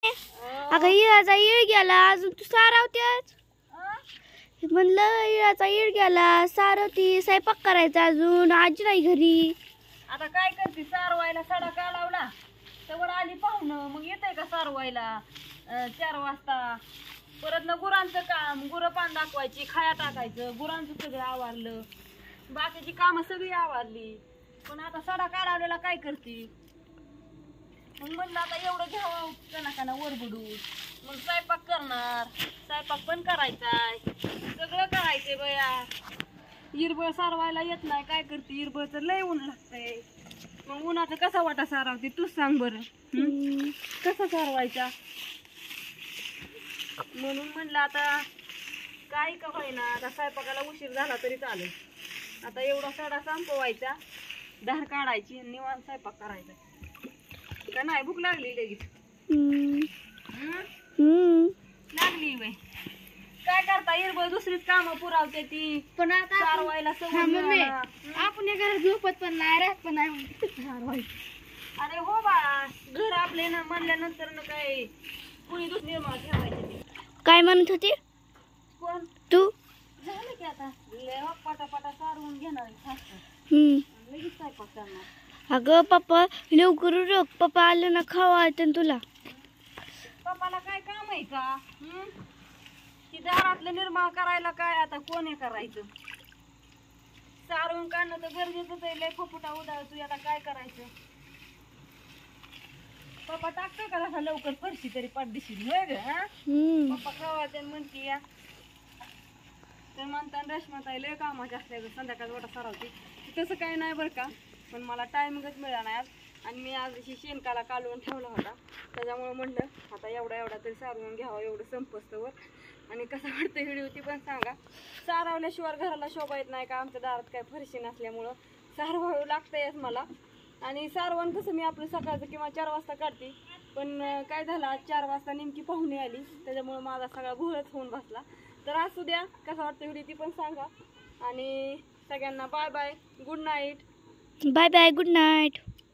अगं इळाचा इळ गेला अजून तू सारावतेच म्हणलं इळाचा इळ गेला सारवती स्वयंपाक करायचा अजून आजी नाही घरी. आता काय करते सारवायला सडा का लावला तर आली पाहुणं मग येतंय का सारवायला 4 वाजता. परत ना गुरांचं काम गुरं पान दाखवायची खाया टाकायचं गुरांचं सगळं आवरलं बाकीची कामं सगळी आवरली पण आता सडा काढवलेला काय करते. मग म्हणलं आता एवढं घ्यावं कणाकाना वरबडून मग स्वयंपाक करणार स्वयंपाक पण करायचाय सगळं करायचंय बया. इरबळ सारवायला येत नाही काय करते इरबळचं लय ऊन लागतंय मग उन्हाचं कसा वाटा सारवते तूच सांग बरं. कसा सारवायचा म्हणून म्हणलं आता काय का होईना आता स्वयंपाकाला उशीर झाला तरी चालेल. आता एवढा सडा संपवायचा धार काढायची आणि निवांत स्वयंपाक करायचा का नाही. भूक लागली लगेच लागली बाई काय करता इरबळ दुसरीच कामं पुरावते ती पण आता सारवायला सवय आपण घरात झोपत पण नाही राहत पण नाही. अरे हो बाळा घर आपले ना म्हणल्यानंतर ना काय कुणी दुसरी निर्माण ठेवायची. काय म्हणत होती कोण तू? झालं की आता पटापटा सारवून घेणार लगेच स्वयंपाक करणार. अगं पप्पा लवकर उरक पप्पा आलं ना खावा तुला. पप्पाला काय काम आहे का ती दारातलं निर्माण करायला काय आता कोण हे करायचं. सारवून काढणं तर गरजेचंच आहे. लय फुफुटा उदाळतोय आता काय करायचं. पप्पा टाकतोय का तसा लवकर फरशी तरी पाठदिशील होय ग. पप्पा खावा ते म्हणते या तर म्हणताना रश्माताई लय कामाच्या असल्या ग संध्याकाळ वाटा सारवते तसं काय नाही बरं का पण मला टायमिंगच मिळाला नाही आज आणि मी आज ही शेणकाला कालवून ठेवला होता त्याच्यामुळे म्हणलं आता एवढा तरी सारवून घ्यावं एवढं संपस्तवर. आणि कसं वाटतं व्हिडिओ ती पण सांगा. सारवल्याशिवाय घराला शोभा येत नाही का आमच्या दारात काय फरशी नसल्यामुळं सारवावं लागतंयच मला. आणि सारवण कसं मी आपलं सकाळचं किंवा 4 वाजता काढते पण काय झालं आज 4 वाजता नेमकी पाहुणे आली त्याच्यामुळं माझा सगळा घोळच होऊन बसला. तर असू द्या कसं वाटतं व्हिडिओ ती पण सांगा आणि सगळ्यांना bye bye good night. Bye bye good night.